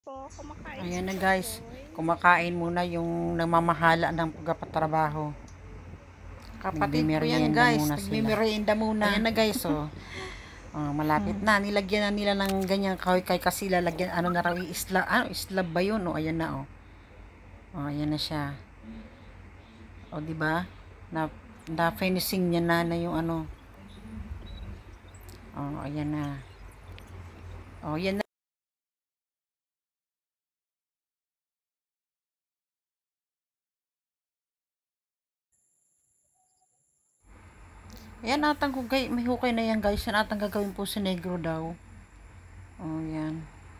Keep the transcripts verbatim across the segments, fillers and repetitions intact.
Po, kumakain Ayan si na guys, Chokoy. kumakain muna yung namamahala ng pagpapatrabaho. Kapatid ko yan guys, nagmimerienda muna. Ayan na guys, oh. Oh, malapit na. Nilagyan na nila ng ganyan kahoy kay kasi lalagyan ano na raw isla, ano islab ba yun? Oh, ayan na oh. Oh, ayan na siya. Oh, di ba? Na na finishing niya na na yung ano. Oh, ayan na. Oh, ayan na. Ayan atang hukay, may hukay na yan guys. Yan atang gagawin po sa negro daw. Oh, yan.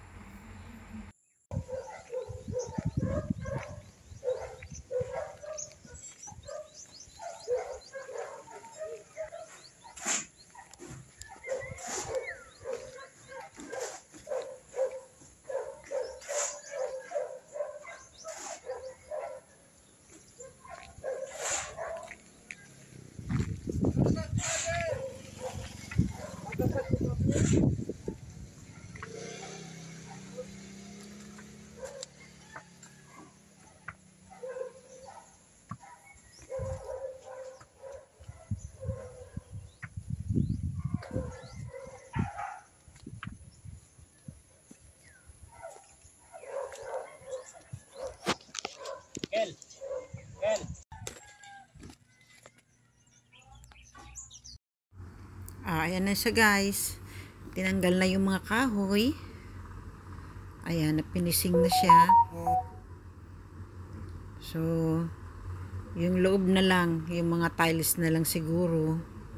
Kel, Kel. Ah, ayan na siya guys. Tinanggal na yung mga kahoy. Ayan, napinising na siya. So, yung loob na lang, yung mga tiles na lang siguro.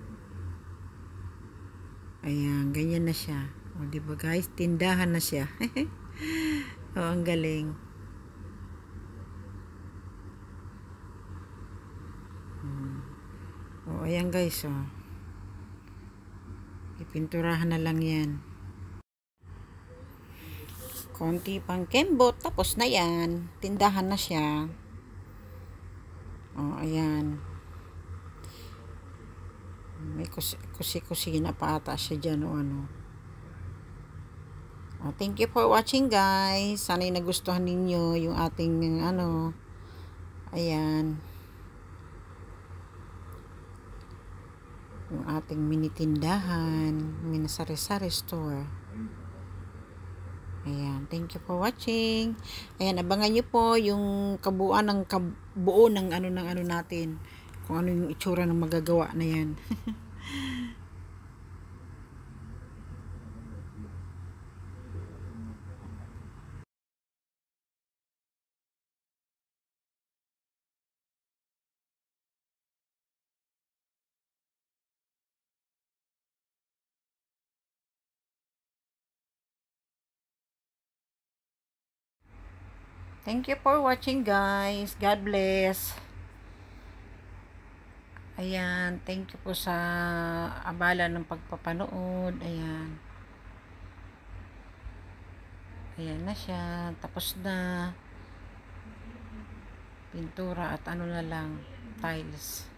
Ayan, ganyan na siya. O, diba guys? Tindahan na siya. O, ang galing. Hmm. O, ayan guys, o. Ipinturahan na lang yan. Konti pang kembot, tapos na yan. Tindahan na siya. O, ayan. May kusi-kusina pa ata siya dyan o ano. O, thank you for watching guys. Sana'y nagustuhan ninyo yung ating ano. Ayan. Yung ating mini tindahan. Mini sari-sari store. Ayan, thank you for watching. Ayan, abangan nyo po yung kabuuan ng kabuo ng ano ng ano natin. Kung ano yung itsura ng magagawa na yan. Thank you for watching guys. God bless. Ayan, thank you po sa abala ng pagpapanood. Ayan. Ayan na siya. Tapos na. Pintura at ano na lang, tiles.